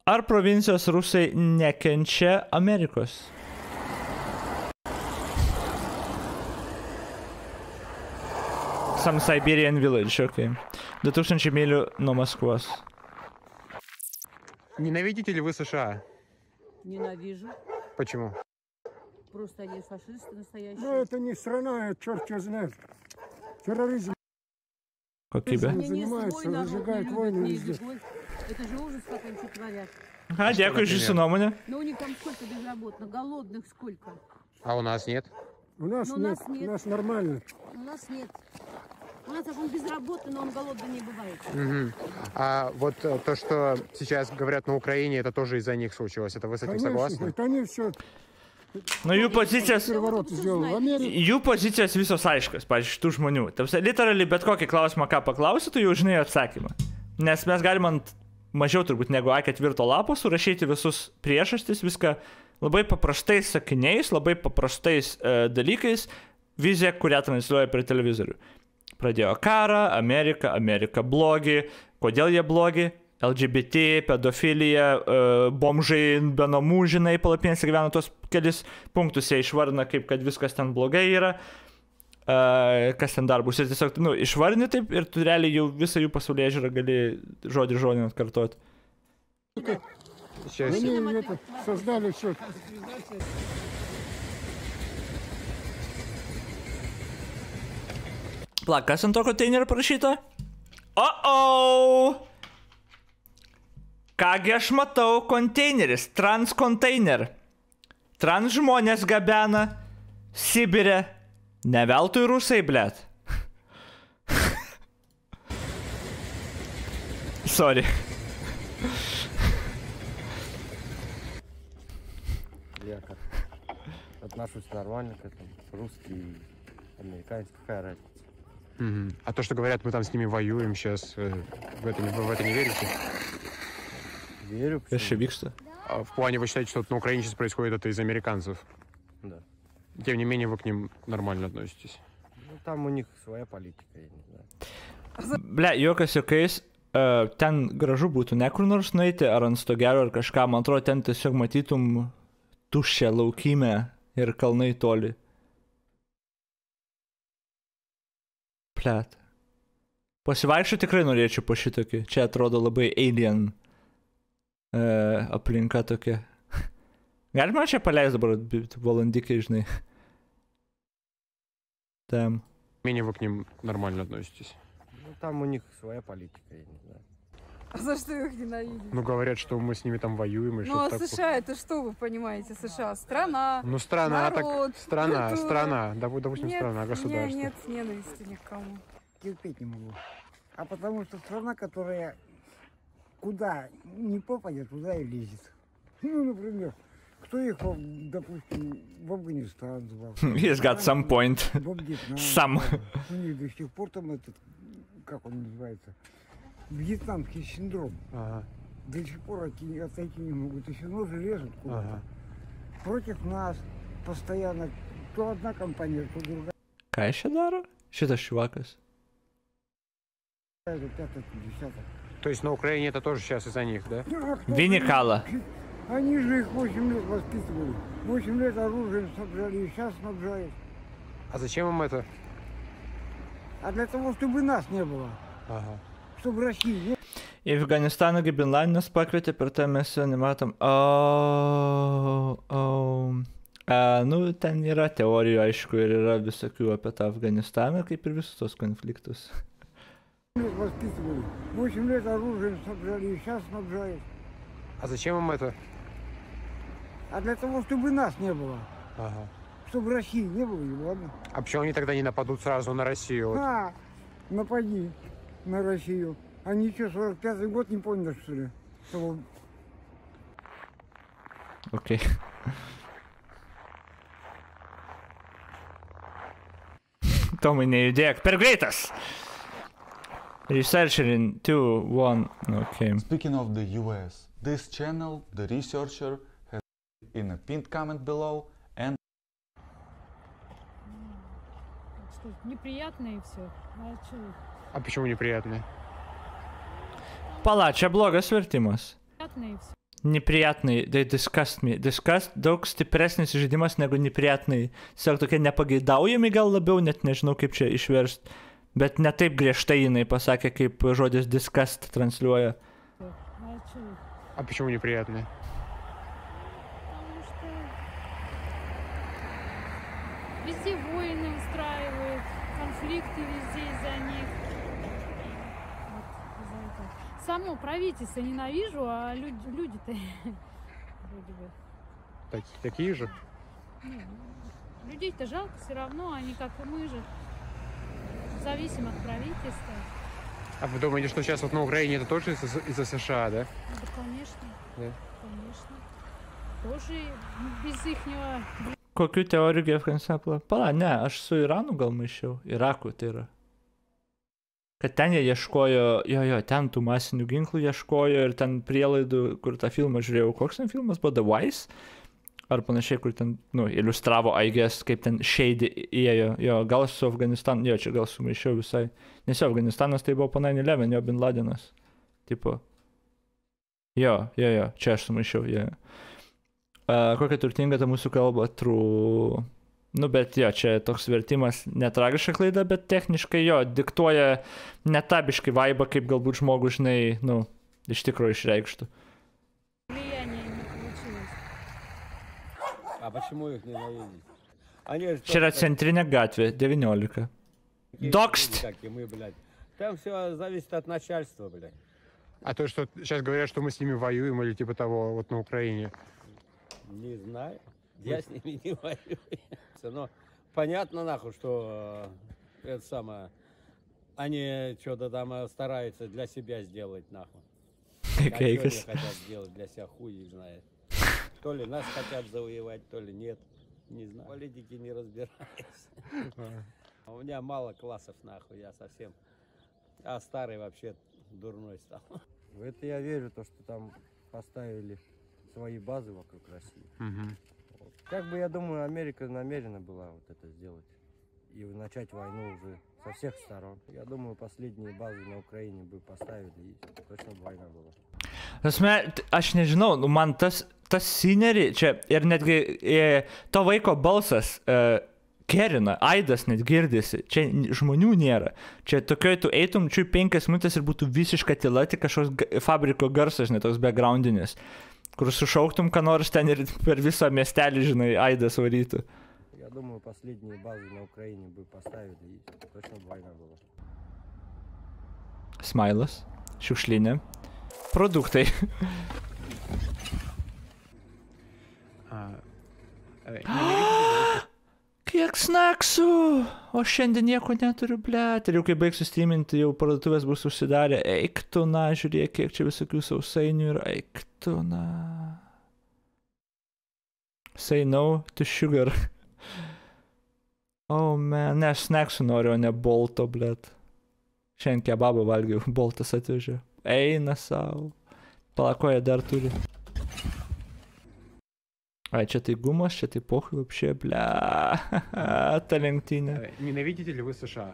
Ar provincijos rusai nekenčia Amerikos? Some Siberian village, окей. 2000 миль nuo Maskvos. Ненавидите ли вы США? Ненавижу. Почему? Просто они фашисты настоящие. Ну, это не страна, это черт его знает. Терроризм. Как тебя? Они не занимаются, свой народ разжигают не войны любят, не везде. любовь. Это же ужас, как они что творят. Ага, дякую, например? jūsu nuomonė. Но у них там сколько безработных, голодных сколько. А у нас нет? У нас Но у нет, нас нет. у нас нормально. У нас нет. У нас он безработный, но он голодный не бывает. Мгм. А вот то, что сейчас говорят на Украине, это тоже из-за них случилось. Это вы с этим Конечно, согласны? это они все Nu, jų pozicijos, переворот сделал. В Америке jų pozicijos visos aiškios, pavyzdžiui, šitų žmonių. Tarsi, literaliai bet kokį klausimą, ką paklausi, tu jau žinai atsakymą. Nes mes galim ant mažiau turbūt negu A4 lapo surašyti visus priežastis, viską labai paprastais sakiniais, labai paprastais dalykais, viziją, kurią transliuoja per televizorių. Pradėjo karą, Amerika blogi, kodėl jie blogi? LGBT, pedofilija, bomžai be namų, žinai, palapinėse gyvena, tos kelis punktus jie išvardina, kaip kad viskas ten blogai yra, kas ten dar bus. Ir tiesiog, nu, išvardini taip ir tu realiai jau visą jų pasaulyje žiūrą gali žodį atkartoti. Сейчас. они это создали все. Plak, kas ant to konteinerio parašyta? O-o! Kągi aš matau, konteineris, trans container. Trans žmonės gabena Sibire. Ne veltui rusai, blėt. Sorry. Я как отношусь нормально к этому. Русский, американский, какая разница? Мгм. А то, что говорят, мы там с ними воюем сейчас, в это не верите? Верю, Kas čia vyksta? А в плане вы считаете, что на Украине сейчас происходит это из американцев? Да. Тем не менее, вы к ним нормально относитесь. Ну, там у них своя политика, я не знаю. Ble, jokas jokais, ten gražu būtų ne kur nors nueiti, ar ant stogelio, ar kažką, man atrodo, ten tiesiog matytum tuščią laukymę ir kalnai toli. Plet. Pasivaikščiu tikrai norėčiau po šitokį. Čia atrodo labai alien aplinka tokia. Galima čia paleisti dabar valandikai, žinai. Tam. Менее вы к ним нормально относитесь. Ну, там у них своя политика, я не знаю. А за что их ненавидите? Ну, говорят, что мы с ними там воюем и Ну, а что-то такое. США, это что вы понимаете? США, страна. Ну, страна, народ, так, страна, культура. страна, допустим, Нет, страна, у меня государство. нет ненависти ни к кому. Терпеть не могу. А потому что страна, которая куда не попадет, туда и лезет. Ну, например, кто ехал, допустим, в Афганистан, He's got some point. в Вьетнам. Some. У них до сих пор там этот, как он называется, вьетнамский синдром. Ага, До сих пор отойти не могут. И все равно же лезут куда-то. ага. Против нас постоянно то одна компания, то другая, Ką jis čia daro? Šitas šivakas. то пятая, то десятая. То есть на Украине это тоже сейчас из-за них, да? А кто Виникала. Они же их 8 лет воспитывали. 8 лет оружием снабжали и сейчас снабжают. А зачем им это? А для того, чтобы нас не было. Ага. Чтобы России не Į Afganistaną kaip Bin Ladinas pakvietė, per tą mes jo nematom. Nu, ten yra teorijų, aišku, ir yra visokių apie tą Afganistaną, kaip ir visus tos konfliktus. лет воспитывали. 8 лет оружием снабжали и сейчас снабжают. А зачем им это? А для того, чтобы нас не было. Ага. Чтобы России не было, и ладно. А почему они тогда не нападут сразу на Россию? Вот? А, напади на Россию. Они что, 45-й год не поняли, что ли? Что Окей. Tomai, nejudėk. Per greitas! Researcher in 2, 1. Okay. Speaking of the US, this channel, the researcher has in a pinned comment below and Что, неприятно и все. А что? А почему неприятно? Pala, čia blogas vertimas. Неприятно и все. Неприятный, they disgust me. Disgust daug stipresnis žaidimas negu nepриятный. Tiesiog tokie nepageidaujami gal labiau, net nežinau kaip čia išverst. Bet ne taip griežtai jinai pasakė, kaip žodis disgust transliuoja. А чё? А почему неприятные? Потому что везде войны устраивают, конфликты везде из-за них. Вот из-за этого. Само правительство ненавижу, а люди-то вроде бы. Такие же? Людей-то жалко все равно, они как и мы же зависим от правительства. А вы думаете, что сейчас вот на Украине это тоже из-за США, да? Да, конечно. Да. Конечно. Тоже без ихнего... Kokių teorijų Gefkansapla? Pala, ne, aš su Iranu gal maišiau. Iraku tai yra. Kad ten jie ieškojo, jo, ten tų masinių ginklų ieškojo ir ten prielaidų, kur tą filmą žiūrėjau. Koks ten filmas buvo? The Wise? Ar panašiai, kur ten, iliustravo, I guess, kaip ten shady įėjo. Jo, gal su Afganistanu, jo, čia gal sumaišiau visai. Nes jo, Afganistanas tai buvo po 9/11, jo Bin Ladenas. Tipo. Jo, čia aš sumaišiau, jo. Kokia turtinga ta mūsų kalba, true. Bet jo, čia toks vertimas netragiška klaida, bet techniškai jo, diktuoja netabiškai vaibą, kaip galbūt žmogus, žinai, iš tikrųjų išreikštų. Влияние не получилось. А почему их ненавидеть? Они же Čia yra centrinė gatvė, 19. Doxed! как и мы, блядь. Там все зависит от начальства, блядь. А то, что сейчас говорят, что мы с ними воюем или типа того, вот на Украине. Не знаю. Я с ними не воюю. Но понятно, нахуй, что это самое... Они что-то там стараются для себя сделать, нахуй. Какая А что они хотят сделать для себя, хуй их знает. То ли нас хотят завоевать, то ли нет. Не знаю. Политики не разбираюсь. У меня мало классов, нахуй, я совсем... А старый вообще дурной стал. В это я верю, то, что там поставили свои базы вокруг России. Вот. Как бы, я думаю, Америка намерена была вот это сделать. И начать войну уже со всех сторон. Я думаю, последние базы на Украине бы поставили, и точно бы война была. Aš nežinau, man tas scenery čia ir netgi to vaiko balsas kerina, aidas net girdisi, čia žmonių nėra. Čia tokioj tu eitum, čia 5 minutės ir būtų visiška tyla, tik kažkoks fabriko garsas, žinai, toks backgroundinis, kur sušauktum, ką nors ten ir per visą miestelį, žinai, aidas varytų. Я думаю, последние базы на Украине бы поставили, и точно бы война была. Smailas, šiukšlinė. Produktai. Kiek snaksų, o šiandien nieko neturiu, blėt. Ir jau kai baigsiu streaminti, jau parduotuvės bus užsidarę. Eik tu, na, žiūrėk, kiek čia visokių sausainių ir eik tu, na. Say no to sugar. Oh man, ne, aš snaksų noriu, o ne bolto, blėt. Šiandien kebabą valgiau, boltas atvežė. Eina savo. Palakoje dar turi. Ai, čia tai gumas, čia tai pochui вообще, бля. Ta lenktynė. Ненавидите ли вы США?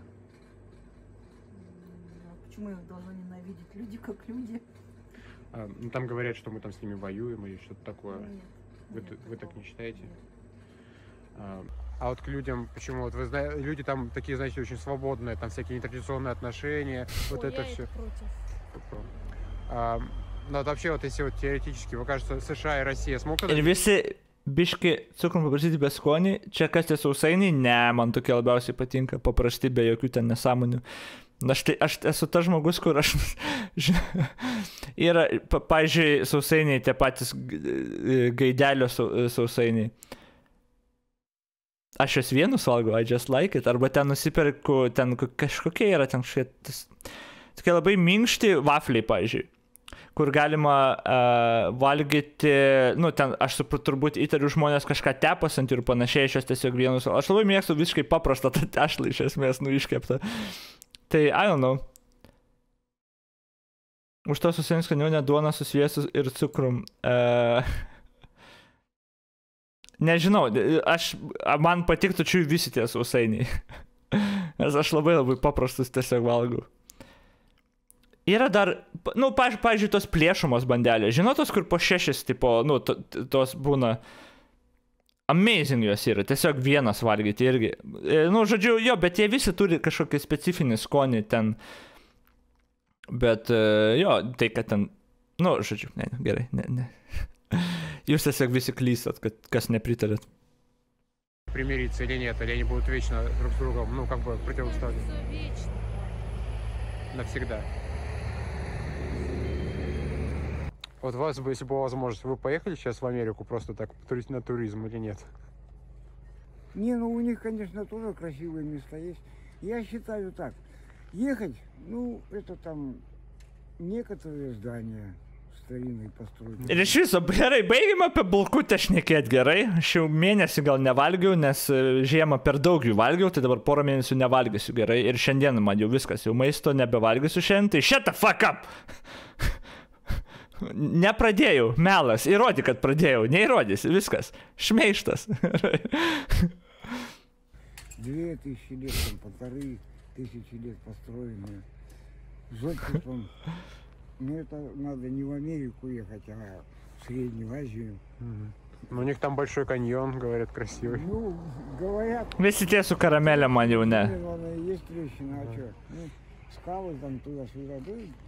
Почему их должны ненавидеть? Люди как люди. Там говорят, что мы там с ними воюем или что-то такое. Нет. Вы так не считаете? А вот к людям, почему? Вот вы знаете, люди там такие, знаете, очень свободные, там всякие нетрадиционные отношения, вот это все. Ну вот вообще, вот если вот теоретически, вы кажется, США и Россия смогут... Ir visi biški cukrum paprastyti be skonį, čia kas tie sausainiai, ne, man tokie labiausiai patinka, paprasti be jokių ten nesąmonių. Aš esu tas žmogus, kur aš... Yra, pavyzdžiui, sausainiai, tie patys gaidelio sausainiai. Aš juos vienus valgau, I just like it, arba ten nusiperku, ten kažkokie yra, ten kažkokie... Tokie labai minkšti vafliai, pavyzdžiui. Kur galima valgyti, ten aš turbūt įtariu žmonės kažką tepas ant ir panašiai, aš juos tiesiog vienus. Aš labai mėgstu visiškai paprastą tą tešlą iš esmės, iškeptą. Tai, I don't know. Už to susirinks skaniau duona su sviestu ir cukrum. Nežinau, man patiktų čia visi tie sausainiai. Nes aš labai paprastus tiesiog valgau. Yra dar, nu, pavyzdžiui, tos plėšomos bandelės. Žinotos, kur po 6, tipo, nu, tos būna amazing jos yra. Tiesiog vienas valgyti irgi. Nu, žodžiu, jo, bet jie visi turi kažkokį specifinį skonį ten. Bet, jo, tai kad ten, nu, žodžiu, ne, gerai, ne. Jūs tiesiog visi klystat, kad kas nepritarėt. Примириться или нет, или они будут вечно друг с другом, ну, как бы противостоять. Вечно. Навсегда. Вот вас бы, если была возможность, вы поехали сейчас в Америку просто так, на туризм или нет? Не, ну у них, конечно, тоже красивые места есть. Я считаю так. Ехать, ну, это там некоторые здания старинные постройки. Ir iš viso, gerai, baigim apie bulkutę šnekėt gerai. Aš jau mėnesį gal nevalgiau, nes žiemą per daug jų valgiau, tai dabar porą mėnesių nevalgysiu gerai. Ir šiandien man jau viskas, jau maisto nebevalgysiu šiandien, tai shut the fuck up! Nepradėjau, melas, įrodyk, kad pradėjau, neįrodysi, viskas, šmeištas. 2000 лет, там, 1500 лет построенные. Зодчеством. Ну, это надо не в Америку ехать, а в Среднюю Азию. Ну, у них там большой каньон, говорят, красивый. Ну, говорят... Visi tie su karamelė man jau ne. Есть трещина, а что? Ну, скалы там туда-сюда.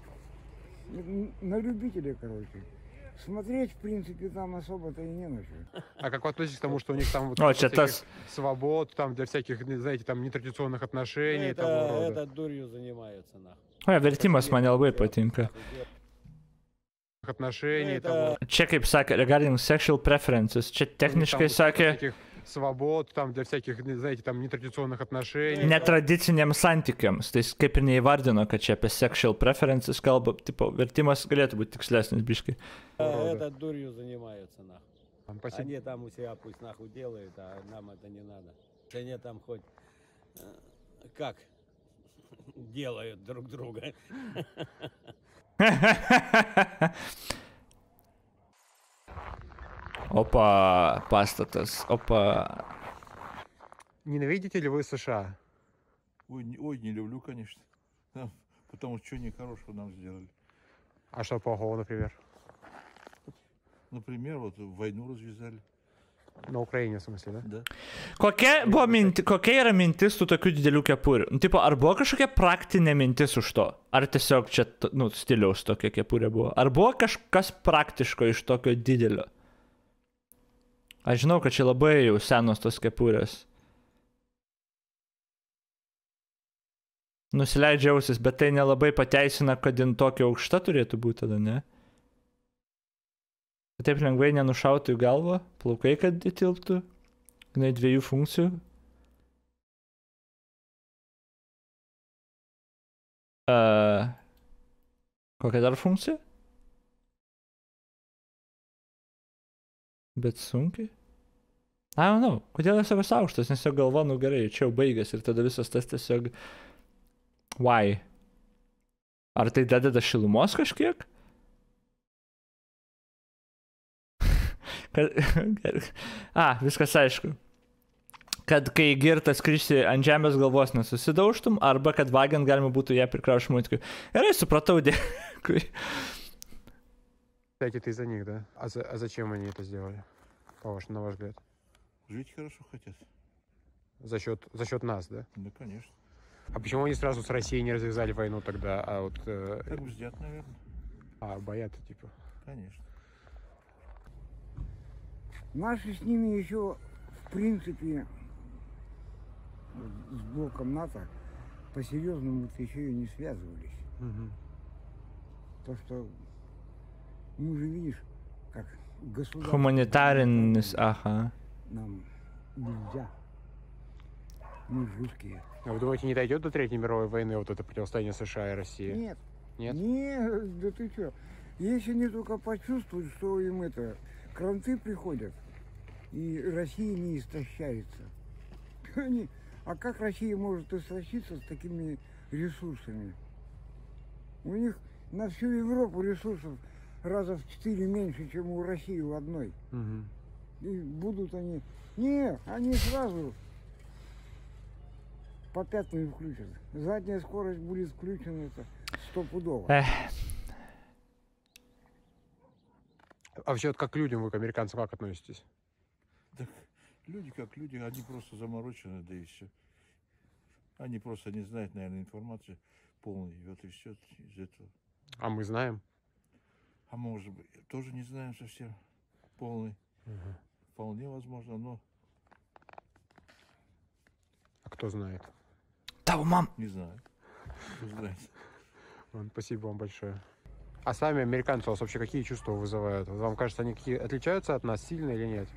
На любителя, короче. Смотреть, в принципе, там особо-то и не на что. А как вы относитесь к тому, что у них там вот свобод, там для всяких, знаете, там нетрадиционных отношений и того рода? Это дурью занимаются, нахуй. O, vertimas man labai patinka. Отношений и того. Čia kaip sakė, regarding sexual preferences, čia techniškai sakė... Свобод, там для всяких, знаете, там нетрадиционных отношений. Netradiciniams santykiams. Tai jis kaip ir neįvardino, kad čia apie sexual preferences kalba, tipo, vertimas galėtų būti tikslesnis biškai. Это дурью занимаются, нахуй. Они там у себя пусть нахуй делают, а нам это не надо. Они там хоть как делают друг друга. Опа, pastatas, опа. Ненавидите ли вы США? Ой, не люблю, конечно. Потому что ничего нехорошего нам сделали. А что плохого, например? Например, вот войну развязали. На Украине, в смысле, да? Да. Kokia yra mintis tų tokių didelių kepurių? Nu, tipo, ar buvo kažkokia praktinė mintis už to? Ar tiesiog čia, nu, stiliaus tokia kepurė buvo? Ar buvo kažkas praktiško iš tokio didelio? Aš žinau, kad čia labai jau senos tos kepurės. Nusileidžia ausis, bet tai nelabai pateisina, kad jin tokia aukšta turėtų būti tada, ne? Taip lengvai nenušautų į galvą, plaukai, kad įtilptų. Gnai 2 funkcijų. Kokia dar funkcija? Bet sunkiai. I don't know. Kodėl jis tokios aukštas, nes jo galva, nu gerai, čia jau baigęs ir tada visas tas tiesiog... Why? Ar tai dadeda šilumos kažkiek? Viskas aišku. Kad kai girtas krisi ant žemės galvos nesusidaužtum, arba kad vagiant galima būtų ją prikrauti šmuitkiu. Gerai, supratau, dėkui. Кстати, ты за них, да? А зачем они это сделали, на ваш взгляд? Жить хорошо хотят. За счет нас, да? Да, конечно. А почему они сразу с Россией не развязали войну тогда, а вот... Так бздят, наверное. Боятся, типа? Конечно. Наши с ними еще, в принципе, с блоком НАТО по-серьезному еще и не связывались. Угу. То, что, мы же видишь, как государство... Humanitarinis, ага. Нам нельзя. Мы русские. А вы думаете, не дойдет до Третьей мировой войны вот это противостояние США и России? Нет. Нет? Нет, да ты что? Если они только почувствуют, что им это... Кранты приходят, и Россия не истощается. А как Россия может истощиться с такими ресурсами? У них на всю Европу ресурсов раза в 4 меньше, чем у России в одной. Угу. И будут они... Не, они сразу по пятнам включат. Задняя скорость будет включена. Это стопудово. А вообще, вот как к людям вы, к американцам, как относитесь? Так, люди как люди, они просто заморочены, да и все. Они просто не знают, наверное, информации полной. Вот и все из этого. А мы знаем. А может быть, тоже не знаем совсем полный. Вполне возможно, но А кто знает? Да, мам. не знаю. Кто знает. Спасибо вам большое. А сами американцы у вас вообще какие чувства вызывают? Вам кажется, они какие отличаются от нас сильно или нет?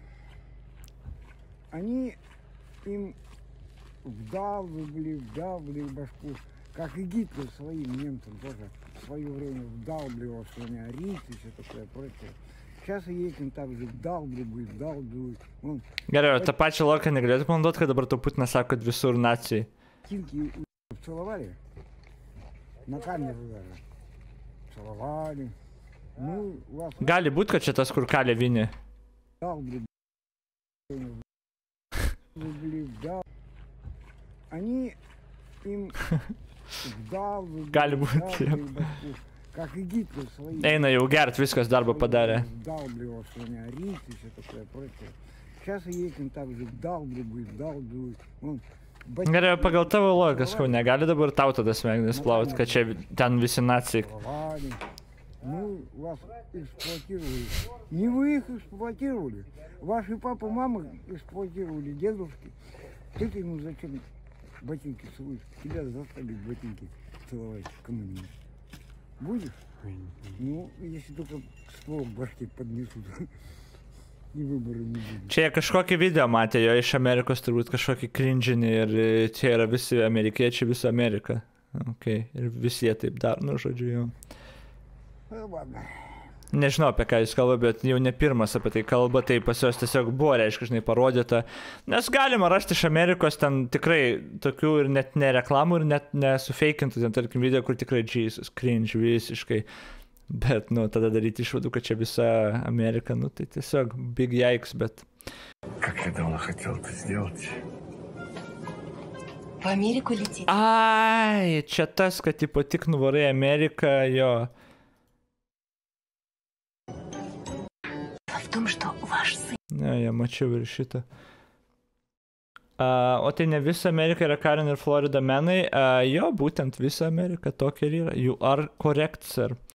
Они им вдалбливали в башку, как и Гитлер своим немцам тоже в свое время вдалбливал, что они арийцы и все такое прочее. Сейчас и этим также вдалбливают. Gerai, o tą pačią loką negalėtų panaudoti, kad dabar tau Putinas sako, kad visur nacijai. Тинки целовали, на камеру даже. Целовали. Ну, вас Gali būti, kad čia tas, kur kalė Vinį. Они им Gali būti. как и Гитлер своим. Eina jau gert, viskas darbą padarė. Вдалбливал, что они арийцы и все такое прочее. Сейчас и этим также вдалбливают. Gerai, pagal tavo logiką, sakau, negali dabar tau tada smegenis plauti, kad čia ten visi nacijai. Ну, вас эксплуатировали. Не вы их эксплуатировали. Ваши папа, мама эксплуатировали, дедушки. Ты ему зачем ботинки целуешь? Тебя заставили ботинки целовать кому-нибудь. Будешь? Ну, если только ствол в башке поднесут. И выбора не будет. Čia jie kažkokį video matė, jo iš Amerikos turbūt kažkokį cringinį ir čia yra visi amerikiečiai, visa Amerika. Okay. Ir visi jie taip dar, nu žodžiu jau. Nežinau, apie ką jis kalba, bet jau ne pirmas apie tai kalba, tai pas juos tiesiog buvo, reiškia, žinai, parodyta. Nes galima rasti iš Amerikos ten tikrai tokių ir net ne reklamų, ir net nesufeikintų, ten tarkim video, kur tikrai Jesus, cringe visiškai. Bet, nu, tada daryti išvadų, kad čia visa Amerika, nu, tai tiesiog big yikes, bet... Как я давно хотел это сделать. В Америку летит. Ai, čia tas, kad tipo tik nuvarai Ameriką, jo. В том, что ваш сын... Ne, jie mačiau ir šitą. O tai ne visa Amerika yra Karen ir Florida menai. Jo, būtent visa Amerika tokia ir yra. You are correct, sir.